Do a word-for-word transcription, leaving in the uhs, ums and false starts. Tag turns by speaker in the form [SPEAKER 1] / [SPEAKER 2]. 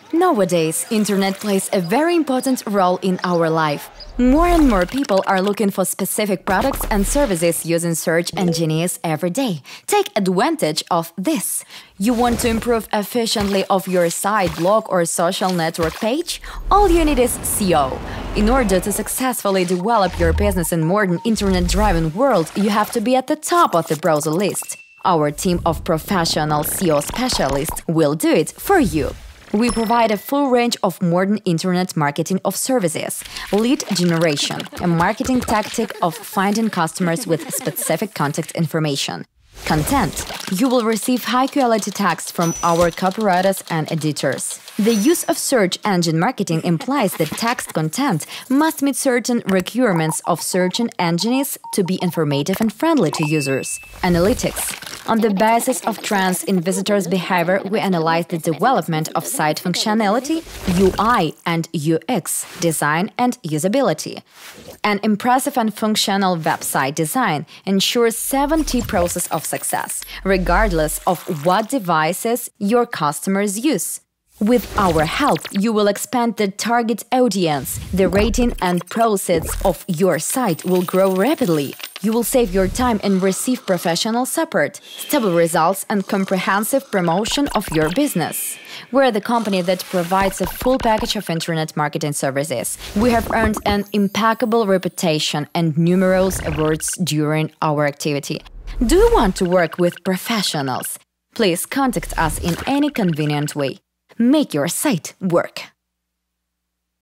[SPEAKER 1] Nowadays, internet plays a very important role in our life. More and more people are looking for specific products and services using search engines every day. Take advantage of this. You want to improve efficiently of your site, blog or social network page? All you need is S E O. In order to successfully develop your business in modern internet-driven world, you have to be at the top of the browser list. Our team of professional S E O specialists will do it for you. We provide a full range of modern internet marketing of services, lead generation, a marketing tactic of finding customers with specific contact information, content. You will receive high-quality text from our copywriters and editors. The use of search engine marketing implies that text content must meet certain requirements of search engines to be informative and friendly to users. Analytics. On the basis of trends in visitors' behavior, we analyze the development of site functionality, U I and U X, design and usability. An impressive and functional website design ensures seventy process of success, regardless of what devices your customers use. With our help, you will expand the target audience. The rating and proceeds of your site will grow rapidly. You will save your time and receive professional support, stable results and comprehensive promotion of your business. We're the company that provides a full package of internet marketing services. We have earned an impeccable reputation and numerous awards during our activity. Do you want to work with professionals? Please contact us in any convenient way. Make your site work.